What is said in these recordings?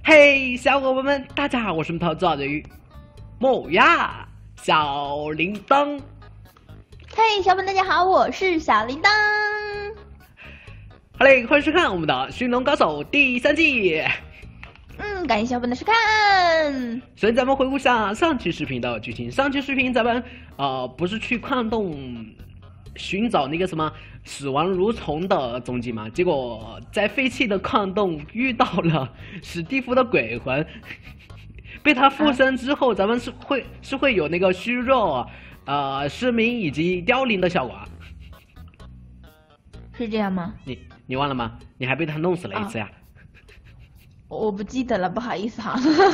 嘿，小伙伴们，大家好，我是木头做的鱼木呀，小铃铛。 嘿，小伙伴大家好，我是小铃铛。 好嘞，欢迎收看我们的《驯龙高手》第3季。 感谢小伙伴的收看。 首先，咱们回顾下上期视频的剧情。上期视频咱们不是去矿洞寻找那个什么死亡蠕虫的踪迹吗？结果在废弃的矿洞遇到了史蒂夫的鬼魂，被他附身之后，咱们是会有那个虚弱、失明以及凋零的效果。 是这样吗？ 你忘了吗？你还被他弄死了一次呀！ 我不记得了，不好意思哈。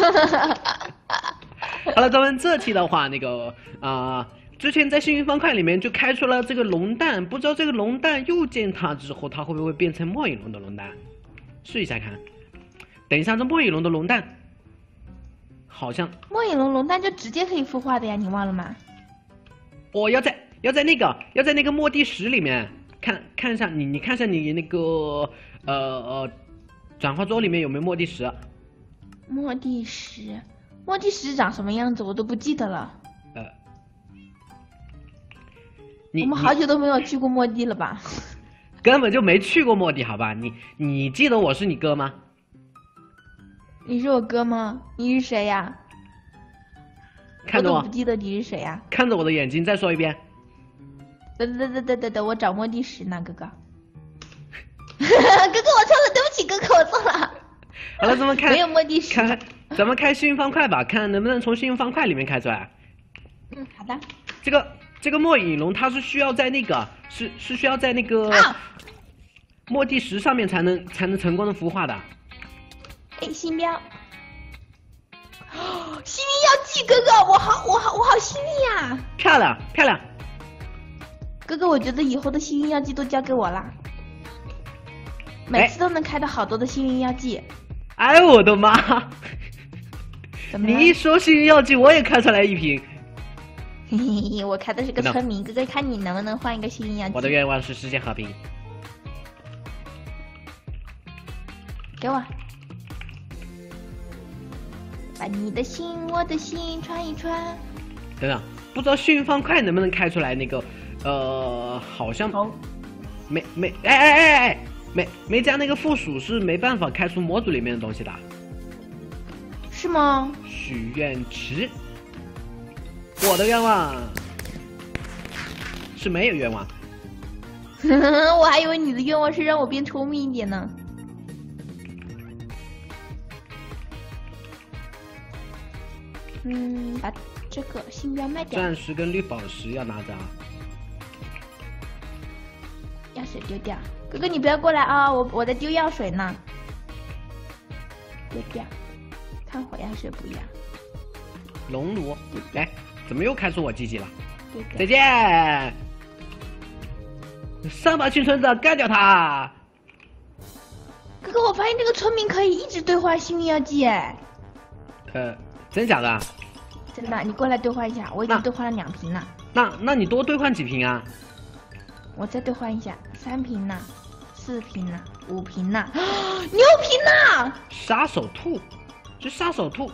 好了，咱们这期的话，那个之前在幸运方块里面就开出了这个龙蛋，不知道这个龙蛋又见它之后，它会不会变成末影龙的龙蛋？试一下看。等一下，这末影龙的龙蛋好像末影龙龙蛋就直接可以孵化的呀，你忘了吗？ 我要在那个末地石里面看一下，你看一下你那个转化桌里面有没有末地石？ 末地石长什么样子我都不记得了。我们好久都没有去过末地了吧？ 根本就没去过末地，好吧？你记得我是你哥吗？ 你是我哥吗？你是谁呀？ 看着我， 我都不记得你是谁呀？ 看着我的眼睛，再说一遍。 等，我找末地石呢，哥哥。哥哥，我错了，对不起，哥哥，我错了。 好了，咱们开没有末地石。 咱们开幸运方块吧，看能不能从幸运方块里面开出来。 好的。 这个末影龙它是需要在那个是需要在那个末地石上面才能成功的孵化的。 哎，星标。幸运药剂，哥哥，我好幸运呀！ 漂亮。 哥哥，我觉得以后的幸运药剂都交给我啦，每次都能开到好多的幸运药剂。 哎，我的妈！ 怎么你一说幸运药剂，我也开出来一瓶。 嘿嘿，我开的是个村民，哥哥，看你能不能换一个幸运药剂。 我的愿望是世界和平。 给我，把你的心，我的心穿一穿。 等等，不知道幸运方块能不能开出来那个，好像没加那个附属是没办法开出模组里面的东西的。 是吗？ 许愿池。我的愿望是没有愿望。 我还以为你的愿望是让我变聪明一点呢。把这个星标卖掉。 钻石跟绿宝石要拿着啊。 药水丢掉，哥哥你不要过来啊！我在丢药水呢。丢掉，炭火药水不要。 熔炉，来，怎么又开出我鸡鸡了？再对见！上吧，群村子，干掉他！ 哥哥，我发现这个村民可以一直兑换幸运药剂哎。 真假的？ 真的，你过来兑换一下，我已经兑换了2瓶了。 那你多兑换几瓶啊？ 我再兑换一下，3瓶呢，4瓶呢，5瓶呢，6瓶呢！ 杀手兔，这杀手兔，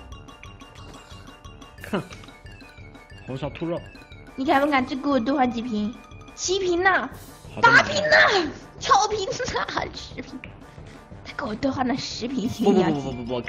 哼，红烧兔肉。 你敢不敢再给我兑换几瓶？7瓶呢，8瓶呢，9瓶呢，10瓶。他给我兑换了10瓶幸运药剂。 不，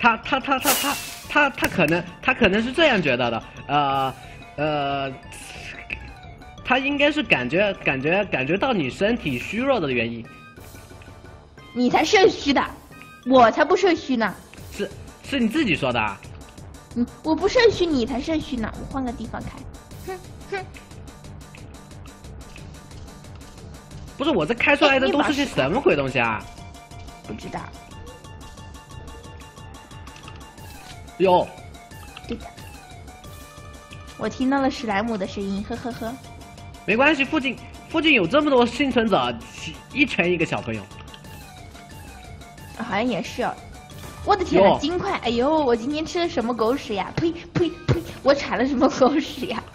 他可能是这样觉得的，他应该是感觉到你身体虚弱的原因。 你才肾虚的，我才不肾虚呢。 是你自己说的啊。 我不肾虚，你才肾虚呢。我换个地方开。哼。 不是我这开出来的都是些什么鬼东西啊？ 不知道。 哟。 对的。我听到了史莱姆的声音，呵呵呵。 没关系，附近有这么多幸存者，一拳一个小朋友。 好像也是哦。我的天呐，金块！哎呦，我今天吃了什么狗屎呀？呸！我产了什么狗屎呀？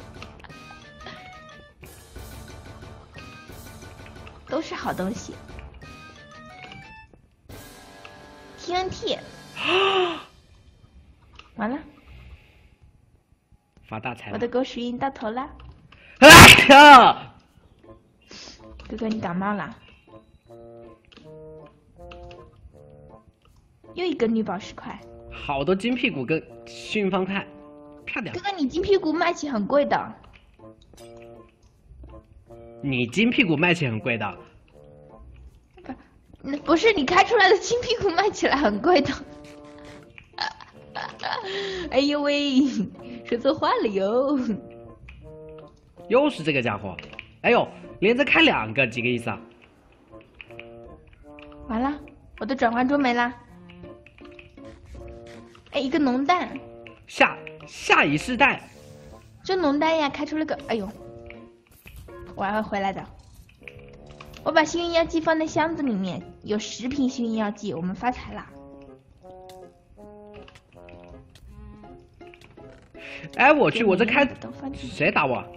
都是好东西。TNT。 发大财了！ 我的狗屎运到头了。 哎呀！ 哥哥，你感冒了？又一个绿宝石块。 好多金屁股跟幸运方块，漂亮哥。哥，你金屁股卖起很贵的。 你金屁股卖起很贵的。 不是你开出来的金屁股卖起来很贵的。哎呦喂，说错话了哟。 又是这个家伙，哎呦，连着开2个，几个意思啊？ 完了，我的转换桌没了。哎，一个浓蛋。 下一世代。 这浓蛋呀，开出了个，哎呦，我还会回来的。我把幸运药剂放在箱子里面，有10瓶幸运药剂，我们发财啦！ 哎，我去，我这开谁打我？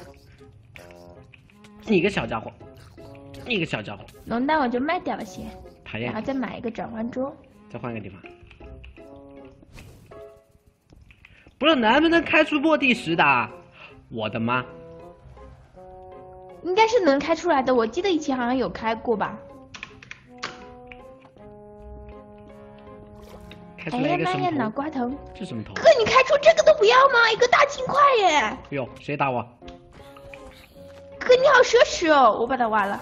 你个小家伙，你个小家伙！ 浓蛋我就卖掉了先， 讨厌。 然后再买一个转换桌， 再换个地方。不是能不能开出落地石的？我的妈！ 应该是能开出来的，我记得以前好像有开过吧。 开出来一个什么头？ 哎呀妈呀，脑瓜头！ 这什么头？ 哥，你开出这个都不要吗？一个大金块耶！ 哎呦，谁打我？ 哥，你好奢侈哦！我把它挖了。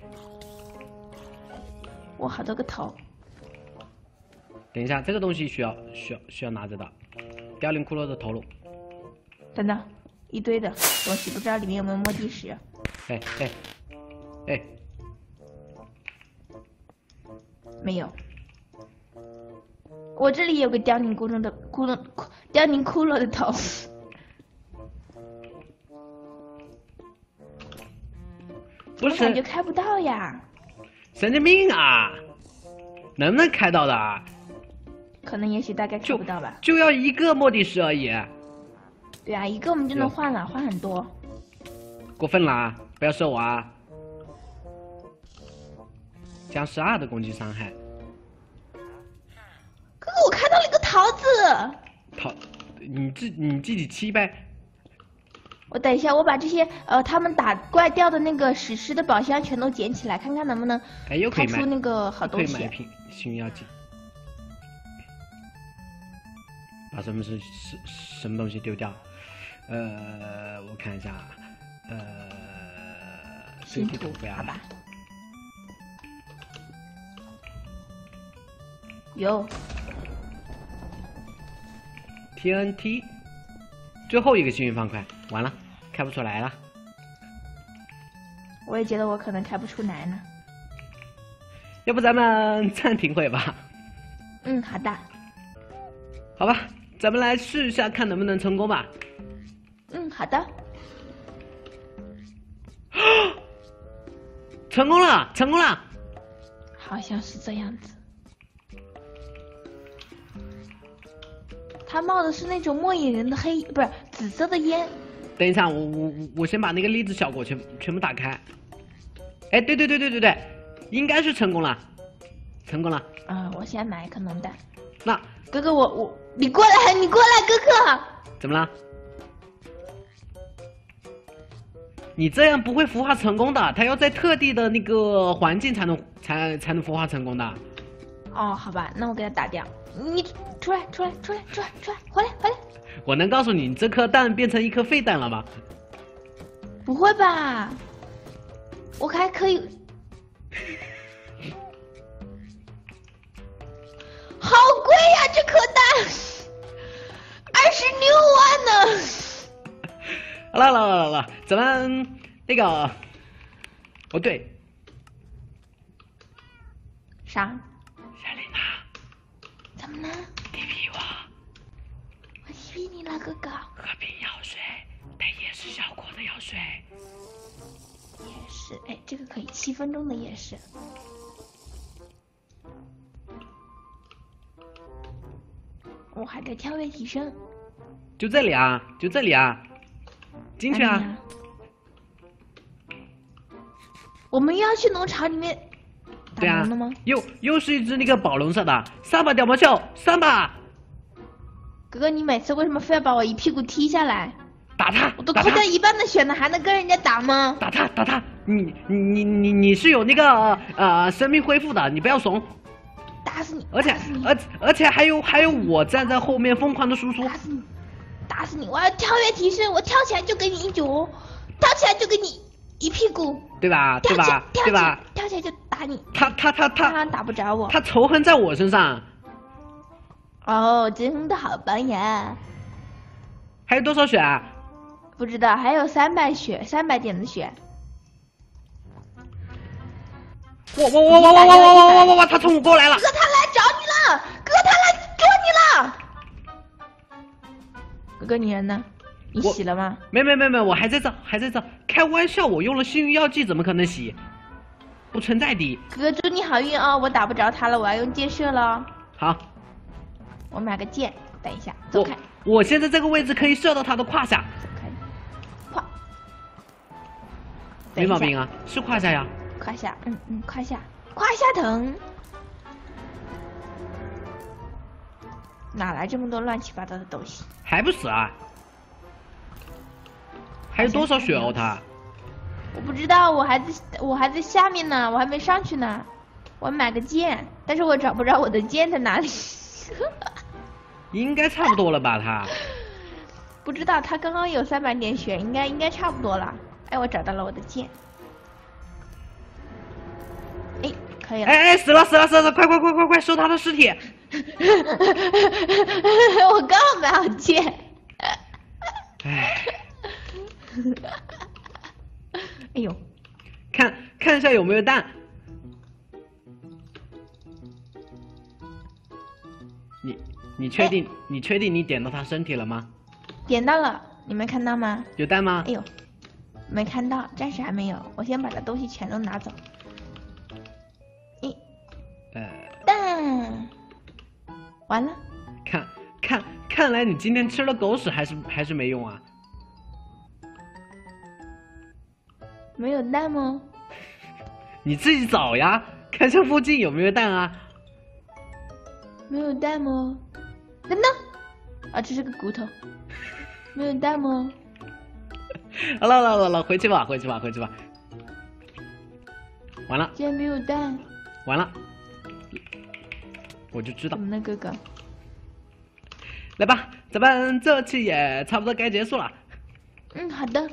哇，好多个头。 等一下，这个东西需要拿着的，凋零骷髅的头颅。 等等，一堆的东西，不知道里面有没有摸地石。 哎， 没有。我这里有个凋零骷髅的头。 不是， 感觉开不到呀。 神经病啊！能不能开到的啊？ 可能也许大概开不到吧。 就要一个末地石而已。 对啊，一个我们就能换了，换很多。 过分啦！不要射我啊！将12的攻击伤害。 哥哥，我看到了一个桃子。 你自己7呗。 我等一下，我把这些他们打怪掉的那个史诗的宝箱全都捡起来，看看能不能开出那个好东西。 可以买一瓶幸运药剂。把什么东西丢掉？我看一下， 新图不要吧？有 TNT， 最后一个幸运方块，完了，开不出来了。 我也觉得我可能开不出来呢。 要不咱们暂停会吧？ 嗯，好的。 好吧，咱们来试一下，看能不能成功吧。 嗯，好的。 成功了，成功了。 好像是这样子。他冒的是那种末影人的不是紫色的烟。 等一下，我先把那个粒子效果全部打开。哎，对，应该是成功了，成功了。 我先买一颗浓蛋。 那哥哥，你过来，哥哥。 怎么了？你这样不会孵化成功的，它要在特地的那个环境才能孵化成功的。 哦，好吧，那我给它打掉。你出来，回来。 我能告诉你，这颗蛋变成一颗废蛋了吗？ 不会吧？我还可以。好贵呀，这颗蛋，26万呢。 好了，咱们那个，哦对， 啥？ 小丽娜， 怎么了？ TP 我。 我 TP 你了，哥哥。 和平药水，带夜视效果的药水。 夜视，哎，这个可以7分钟的夜视。我还得跳跃提升。 就这里啊，进去啊！ 我们又要去农场里面打农了吗？ 又是一只那个宝龙色的，上吧，屌毛秀，上吧！ 哥哥，你每次为什么非要把我一屁股踢下来？ 打他！ 我都扣掉一半的血了，还能跟人家打吗？ 打他！打他！你是有那个生命恢复的，你不要怂。 打死你！ 而且还有我站在后面疯狂的输出。 打死你！打死你！我要跳跃提升，我跳起来就给你一脚，跳起来就给你一屁股， 对吧？对吧？对吧？ 跳起来就打你。 他打不着我。 他仇恨在我身上。 哦，真的好棒呀！ 还有多少血啊？ 不知道，还有300血，300点的血。 我，他冲我过来了！ 哥，他来找你了！哥，他来捉你了！哥哥，你人呢？你洗了吗？ 没，我还在这，还在这。开玩笑，我用了幸运药剂，怎么可能洗？不存在的。 哥，祝你好运哦！我打不着他了，我要用箭射了。 好， 我买个箭，等一下，走开。 我现在这个位置可以射到他的胯下。 胯。 没毛病啊，是胯下呀。 胯下，胯下疼。哪来这么多乱七八糟的东西？ 还不死啊？还有多少血哦他？ 我不知道，我还在下面呢，我还没上去呢。我买个剑，但是我找不着我的剑在哪里。 应该差不多了吧他？ 不知道，他刚刚有300点血，应该差不多了。哎，我找到了我的剑。哎，可以了。 哎，死了！快收他的尸体！ 我刚买好剑。 哎。 哎呦， 看一下有没有蛋。你确定你点到他身体了吗？ 点到了，你没看到吗？ 有蛋吗？ 哎呦，没看到，暂时还没有。我先把这东西全都拿走。蛋，完了。 看来你今天吃了狗屎还是没用啊。 没有蛋吗？ 你自己找呀，看下附近有没有蛋啊。 没有蛋吗？蛋呢？啊，这是个骨头。没有蛋吗？ 好了，回去吧。完了。 竟然没有蛋。 完了。我就知道。 怎么了，哥哥？ 来吧，咱们这期也差不多该结束了。 好的。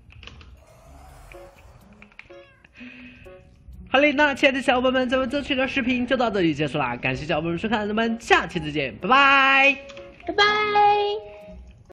好嘞，那亲爱的小伙伴们，咱们这期的视频就到这里结束啦，感谢小伙伴们收看，咱们下期再见，拜拜， 拜拜。